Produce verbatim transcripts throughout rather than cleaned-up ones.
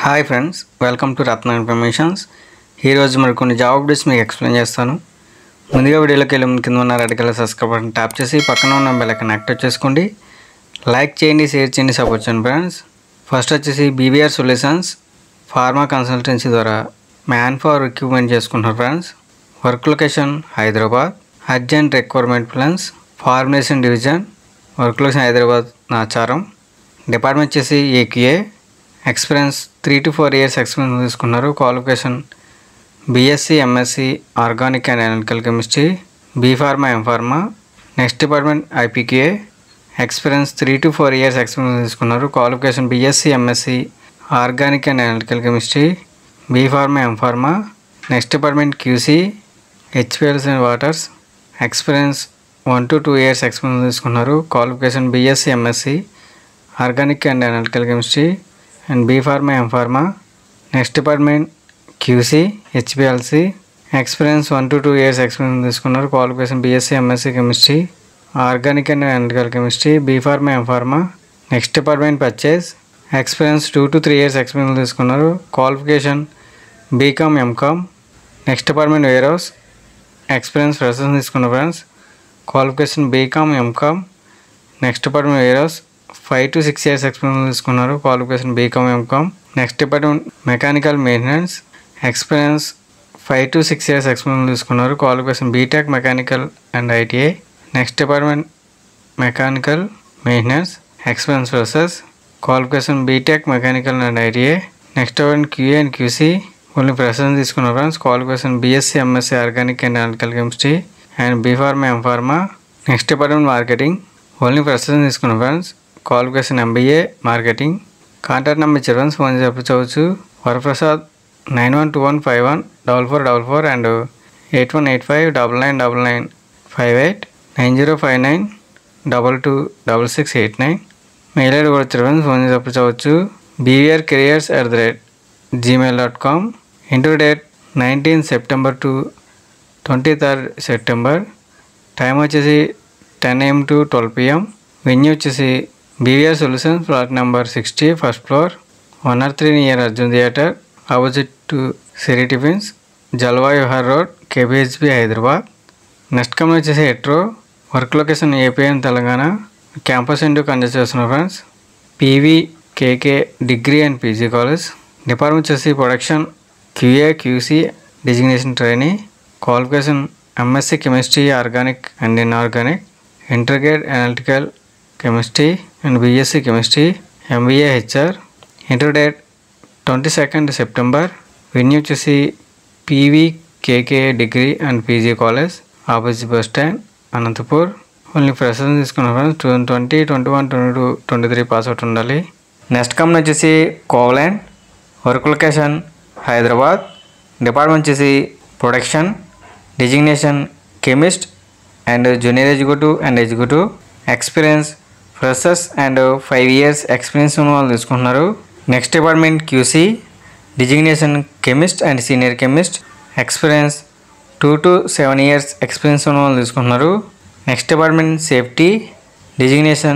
Hi friends, welcome to Ratna informations. ఈరోజు మరి కొన్ని జాబ్ అప్డేట్స్ మీకు ఎక్స్ప్లెయిన్ చేస్తాను. ముందుగా వీడియోలోకి వెళ్ళి కింద ఉన్న red colour subscribe button tap చేసి పక్కన ఉన్న బెల్ ఐకాన్ యాక్టివేట్ చేసుకోండి. లైక్ చేయండి, షేర్ చేయండి, సపోర్ట్ చేయండి ఫ్రెండ్స్. ఫస్ట్ వచ్చేసి బీవీఆర్ సొల్యూషన్స్ ఫార్మా కన్సల్టెన్సీ ద్వారా మ్యాన్ పవర్ రిక్రూట్మెంట్ చేసుకుంటున్నారు friends. Work location Hyderabad. Urgent requirement plans formation division. Work location Hyderabad Nacharam. Department వచ్చేసి AQA. Experience three to four years experience తీసుకున్నారు. Qualification BSc MSc organic and analytical chemistry, B pharma, M pharma. Next department IPQA. Experience three to four years experience తీసుకున్నారు. Qualification BSc MSc organic and analytical chemistry, B pharma, M pharma. Next department QC HPLCs and waters. Experience one to two years experience తీసుకున్నారు. Qualification BSc MSc organic and analytical chemistry and B pharma, M pharma. Next department QC HPLC. Experience one to two years experience తీసుకున్నారు. Qualification BSc MSc chemistry organic and analytical chemistry, B pharma, M pharma. Next department purchase. Experience two to three years experience తీసుకున్నారు. Qualification BCom, MCom. Next department warehouse. Experience freshers తీసుకున్నారు friends. Qualification BCom, MCom. Next department warehouse five to six years experience తీసుకున్నారు. Qualification BCom, MCom. Next department mechanical maintenance. Experience five to six years experience తీసుకున్నారు. Qualification BTech mechanical and ITI. Next department mechanical maintenance. Experience freshers. Qualification BTech mechanical and ITI. Next department QA and QC only freshers తీసుకున్నారు friends. Qualification BSc MSc organic and analytical chemistry and B pharma, M pharma. Next department marketing only freshers తీసుకున్నారు friends. Qualification MBA marketing. Contact number ఇచ్చారు friends, phone చెప్పవచ్చు. Varaprasad nine one two one five one double four double four and eight one eight five double nine double nine five eight nine zero five nine double two double six eight nine. Mail ID కూడా ఇచ్చారు friends, phone చెప్పవచ్చు. BVR careers at the rate Gmail dot com. Interview date nineteen September to twenty third September. Time వచ్చేసి ten AM to twelve PM. Venue వచ్చేసి BVR solutions flat number sixty, first floor, one R three near Arjun theatre, opposite to Siri tiffins, Jalvayu Vihar road, KPHB, Hyderabad. Next company వచ్చేసి ఎట్రో. Work location AP and Telangana. Campus into conduct చేస్తున్నారు friends. PV KK degree and PG college. Department వచ్చేసి production QA QC designation trainee. Qualification MSc chemistry organic and inorganic, integrated analytical chemistry and BSc chemistry, MBA HR. Interview date twenty second September. Venue వచ్చేసి PV KK degree and PG college, opposite bus stand, Anantapur. Only freshers తీసుకున్నారు friends. Two twenty twenty one twenty two twenty three pass out ఉండాలి. Next company వచ్చేసి కోవలాండ్. Work location Hyderabad. Department వచ్చేసి production, designation chemist and junior executive and executive. Experience freshers and five years experience ఉన్న వాళ్ళు తీసుకుంటున్నారు. Next department QC, designation chemist and senior chemist. Experience two to seven years experience ఉన్న వాళ్ళు తీసుకుంటున్నారు. Next department safety, designation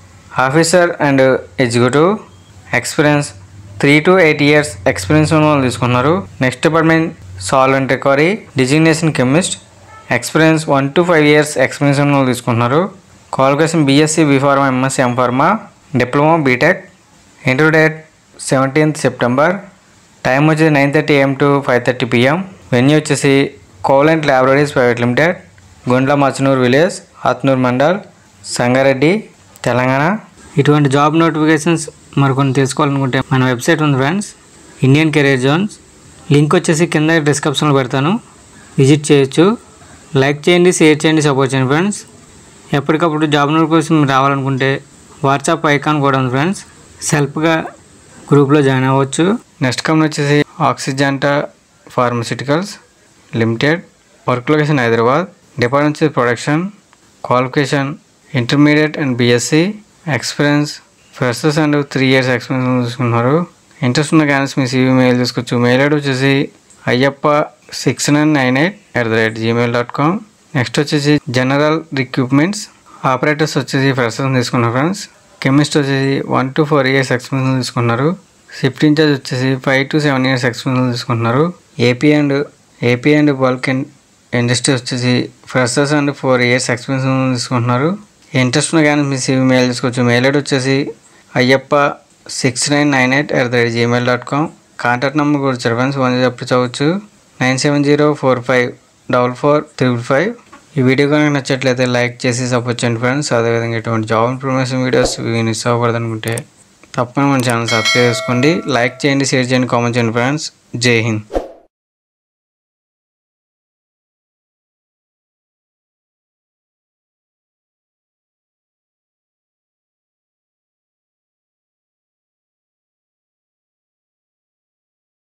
officer and executive. Experience three to eight years experience ఉన్న వాళ్ళు తీసుకున్నారు. Next department solvent recovery, designation chemist. Experience one to five years experience ఉన్న వాళ్ళు తీసుకుంటున్నారు. Qualification BSc, B pharma, MSc, M pharma, diploma, BTech. Interview date seventeenth September. Time వచ్చేసి nine thirty AM to five thirty PM. Venue వచ్చేసి కోవలాండ్ laboratories private limited, Gundla Machanoor village, Atnoor mandal, Sangareddy, Telangana. ఇటువంటి job notifications మరికొన్ని తెలుసుకోవాలనుకుంటే మన వెబ్సైట్ ఉంది friends, Indian career zones. Link వచ్చేసి కింద డిస్క్రిప్షన్లో పెడతాను, విజిట్ చేయొచ్చు. లైక్ చేయండి, షేర్ చేయండి, సపోర్ట్ చేయండి ఫ్రెండ్స్. ఎప్పటికప్పుడు జాబ్ నోటిఫికేషన్ రావాలనుకుంటే వాట్సాప్ ఐకాన్ కూడా ఉంది ఫ్రెండ్స్, సెల్ఫ్గా గ్రూప్లో జాయిన్ అవ్వచ్చు. నెక్స్ట్ కంపెనీ వచ్చేసి Oxygenta pharmaceuticals limited. Work location Hyderabad. Department వచ్చేసి production. Qualification intermediate and BSc. Experience freshers and three years experience తీసుకున్నారు. ఇంట్రెస్ట్ ఉన్న క్యాండిడేట్స్ మీ సీవీ మెయిల్ తీసుకోవచ్చు. మెయిల్ ఐడి వచ్చేసి Ayyappa six nine nine eight at the rate Gmail dot com. Next వచ్చేసి general recruitments. Operators వచ్చేసి freshers తీసుకున్నారు friends. Chemist వచ్చేసి one to four years experience తీసుకున్నారు. షిఫ్ట్ ఇన్ఛార్జ్ వచ్చేసి five to seven years experience తీసుకుంటున్నారు. AP and AP and bulk industry వచ్చేసి freshers and four years experience తీసుకుంటున్నారు. Interest ఉన్న కానీ మీ సివి మెయిల్ చేసుకోవచ్చు. మెయిల్ ఐడి వచ్చేసి Ayyappa six nine nine eight at the rate Gmail dot com. Contact number కూడా friends one చెప్పవచ్చు nine seven zero four five double four triple five. ఈ video కనుక నచ్చట్లయితే లైక్ చేసి సపోర్ట్ చేయండి ఫ్రెండ్స్. అదేవిధంగా ఇటువంటి జాబ్ ఇన్ఫర్మేషన్ వీడియోస్ మిస్ అవ్వకూడదు అనుకుంటే తప్పకుండా మన ఛానల్ సబ్స్క్రైబ్ చేసుకోండి. లైక్ చేయండి, షేర్ చేయండి, కామెంట్ చేయండి ఫ్రెండ్స్. జై హింద్.